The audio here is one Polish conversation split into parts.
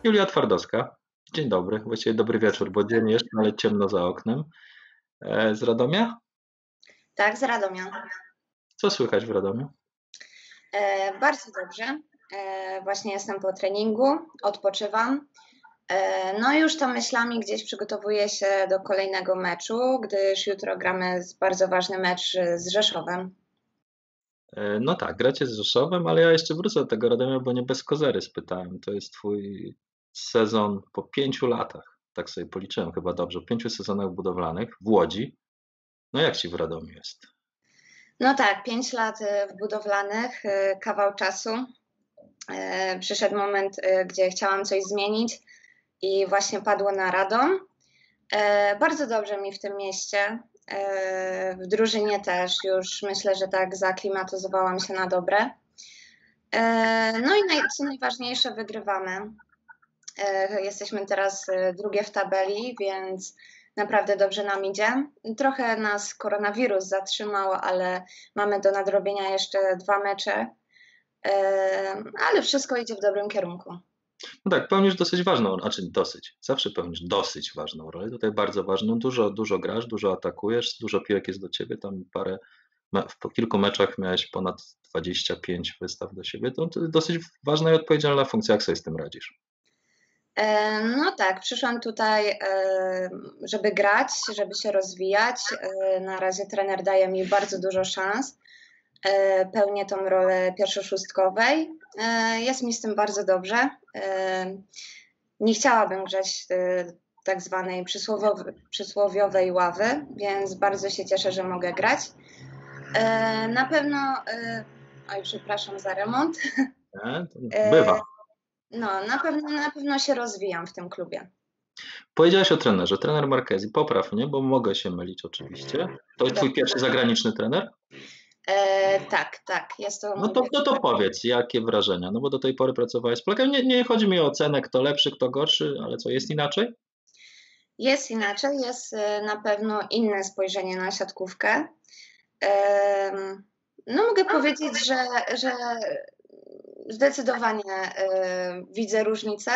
Julia Twardowska. Dzień dobry, właściwie dobry wieczór, bo dzień jest, ale ciemno za oknem. Z Radomia? Tak, z Radomia. Co słychać w Radomiu? Bardzo dobrze. Właśnie jestem po treningu, odpoczywam. No i już tam myślami gdzieś przygotowuję się do kolejnego meczu, gdyż jutro gramy bardzo ważny mecz z Rzeszowem. No tak, gracie z Rzeszowem, ale ja jeszcze wrócę do tego Radomia, bo nie bez kozery spytałem. To jest twój sezon po 5 latach, tak sobie policzyłem chyba dobrze, 5 sezonach budowlanych w Łodzi. No jak ci w Radomiu jest? No tak, 5 lat w budowlanych, kawał czasu. Przyszedł moment, gdzie chciałam coś zmienić i właśnie padło na Radom. Bardzo dobrze mi w tym mieście. W drużynie też już myślę, że tak zaaklimatyzowałam się na dobre. No i co najważniejsze, wygrywamy. Jesteśmy teraz drugie w tabeli, więc naprawdę dobrze nam idzie. Trochę nas koronawirus zatrzymał, ale mamy do nadrobienia jeszcze 2 mecze, ale wszystko idzie w dobrym kierunku. No tak, pełnisz dosyć ważną, zawsze pełnisz dosyć ważną rolę. Tutaj bardzo ważną, dużo grasz, dużo atakujesz, dużo piłek jest do ciebie, tam po kilku meczach miałeś ponad 25 wystaw do siebie. To dosyć ważna i odpowiedzialna funkcja. Jak sobie z tym radzisz? No tak, przyszłam tutaj, żeby grać, żeby się rozwijać. Na razie trener daje mi bardzo dużo szans. Pełnię tą rolę pierwszoszóstkowej. Jest mi z tym bardzo dobrze. Nie chciałabym grzać tak zwanej przysłowiowej ławy, więc bardzo się cieszę, że mogę grać. Na pewno, oj, przepraszam za remont. Bywa. No, na pewno się rozwijam w tym klubie. Powiedziałaś o trenerze. Trener Marchesi. Popraw mnie, bo mogę się mylić oczywiście. To jest twój pierwszy zagraniczny trener? Tak. Jest to No to powiedz, jakie wrażenia? No bo do tej pory pracowałeś z Polakiem. Nie chodzi mi o ocenę, kto lepszy, kto gorszy, ale co, jest inaczej? Jest inaczej, jest na pewno inne spojrzenie na siatkówkę. No mogę powiedzieć, że zdecydowanie widzę różnicę.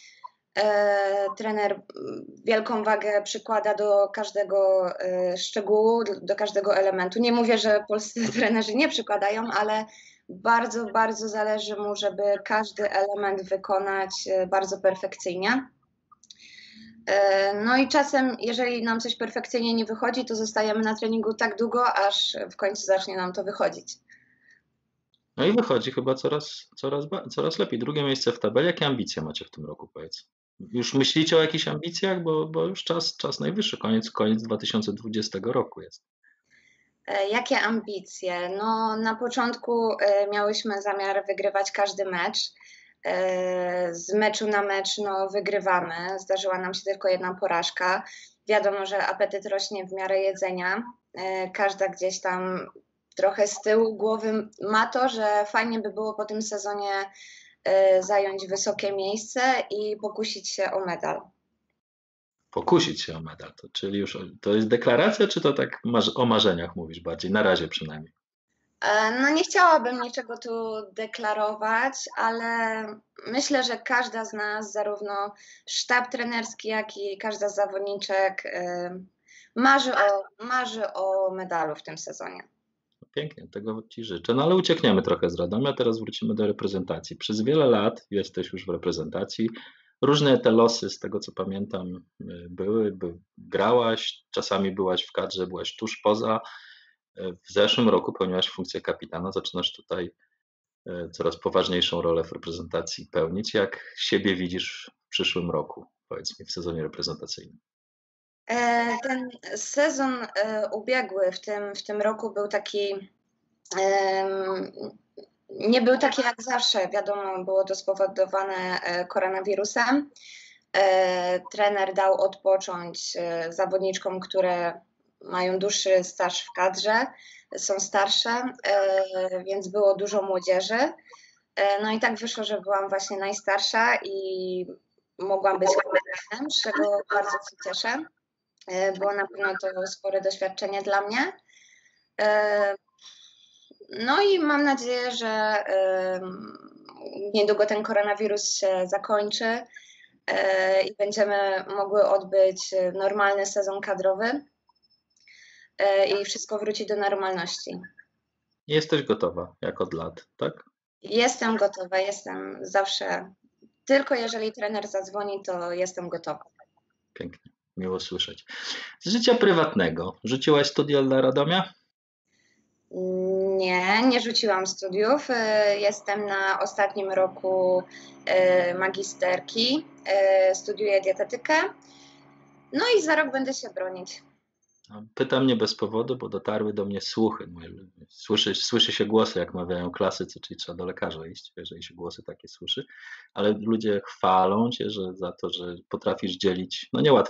Trener wielką wagę przykłada do każdego szczegółu, do każdego elementu. Nie mówię, że polscy trenerzy nie przykładają, ale bardzo, bardzo zależy mu, żeby każdy element wykonać bardzo perfekcyjnie. No i czasem, jeżeli nam coś perfekcyjnie nie wychodzi, to zostajemy na treningu tak długo, aż w końcu zacznie nam to wychodzić. No i wychodzi chyba coraz lepiej. Drugie miejsce w tabeli. Jakie ambicje macie w tym roku, powiedz? Już myślicie o jakichś ambicjach, bo już czas najwyższy, koniec 2020 roku jest. Jakie ambicje? No, na początku miałyśmy zamiar wygrywać każdy mecz. Z meczu na mecz wygrywamy. Zdarzyła nam się tylko jedna porażka. Wiadomo, że apetyt rośnie w miarę jedzenia. Każda gdzieś tam trochę z tyłu głowy ma to, że fajnie by było po tym sezonie zająć wysokie miejsce i pokusić się o medal. Pokusić się o medal, czyli już to jest deklaracja, czy to tak o marzeniach mówisz bardziej, na razie przynajmniej? No nie chciałabym niczego tu deklarować, ale myślę, że każda z nas, zarówno sztab trenerski, jak i każda z zawodniczek marzy o medalu w tym sezonie. Pięknie, tego ci życzę. No ale uciekniemy trochę z Radomia, teraz wrócimy do reprezentacji. Przez wiele lat jesteś już w reprezentacji. Różne te losy, z tego co pamiętam, grałaś, czasami byłaś w kadrze, byłaś tuż poza. W zeszłym roku pełniłaś funkcję kapitana, zaczynasz tutaj coraz poważniejszą rolę w reprezentacji pełnić. Jak siebie widzisz w przyszłym roku, powiedz mi, w sezonie reprezentacyjnym? Ten sezon ubiegły w tym roku był taki, nie był taki jak zawsze. Wiadomo, było to spowodowane koronawirusem. Trener dał odpocząć zawodniczkom, które mają dłuższy staż w kadrze, są starsze, więc było dużo młodzieży. No i tak wyszło, że byłam właśnie najstarsza i mogłam być kapitanem, z czego bardzo się cieszę. Było na pewno to spore doświadczenie dla mnie. No i mam nadzieję, że niedługo ten koronawirus się zakończy, i będziemy mogły odbyć normalny sezon kadrowy i wszystko wróci do normalności. Jesteś gotowa, jak od lat, tak? Jestem gotowa, jestem zawsze, tylko jeżeli trener zadzwoni, to jestem gotowa. Pięknie, miło słyszeć. Z życia prywatnego, rzuciłaś studia dla Radomia? Nie rzuciłam studiów. Jestem na ostatnim roku magisterki, studiuję dietetykę, no i za rok będę się bronić. Pytam nie bez powodu, bo dotarły do mnie słuchy. Słyszy się głosy, jak mawiają klasycy, czyli trzeba do lekarza iść, jeżeli się głosy takie słyszy, ale ludzie chwalą cię, że za to, że potrafisz dzielić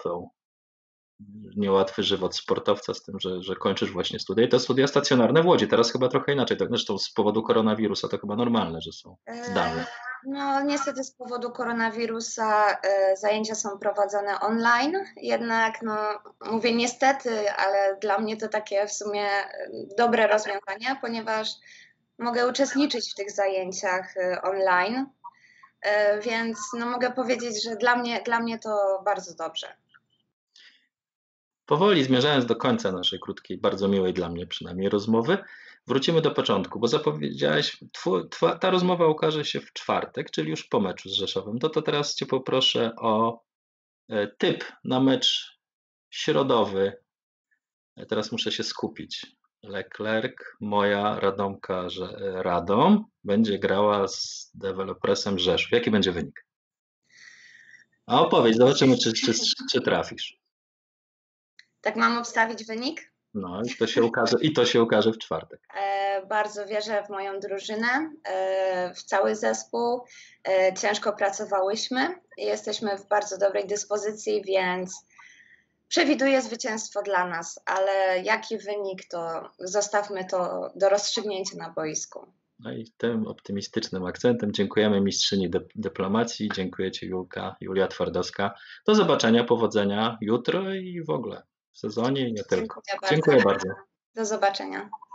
niełatwy żywot sportowca z tym, że kończysz właśnie studia. I to studia stacjonarne w Łodzi. Teraz chyba trochę inaczej. Tak, zresztą z powodu koronawirusa to chyba normalne, że są zdalne. No niestety z powodu koronawirusa zajęcia są prowadzone online, jednak no mówię niestety, ale dla mnie to takie w sumie dobre rozwiązanie, ponieważ mogę uczestniczyć w tych zajęciach online, więc no mogę powiedzieć, że dla mnie to bardzo dobrze. Powoli zmierzając do końca naszej krótkiej, bardzo miłej dla mnie przynajmniej rozmowy, wrócimy do początku, bo zapowiedziałaś, ta rozmowa ukaże się w czwartek, czyli już po meczu z Rzeszowem. To teraz cię poproszę o typ na mecz środowy. Teraz muszę się skupić. Leclerc, moja Radomka, że Radom będzie grała z Developersem Rzeszów. Jaki będzie wynik? A opowiedz, zobaczymy, czy trafisz. Tak mam obstawić wynik? No i to się ukaże w czwartek. Bardzo wierzę w moją drużynę, w cały zespół. Ciężko pracowałyśmy i jesteśmy w bardzo dobrej dyspozycji, więc przewiduję zwycięstwo dla nas, ale jaki wynik, to zostawmy to do rozstrzygnięcia na boisku. No i tym optymistycznym akcentem dziękujemy mistrzyni dyplomacji, dziękuję ci Julia Twardowska. Do zobaczenia, powodzenia jutro i w ogóle w sezonie i nie tylko. Dziękuję bardzo. Dziękuję bardzo. Do zobaczenia.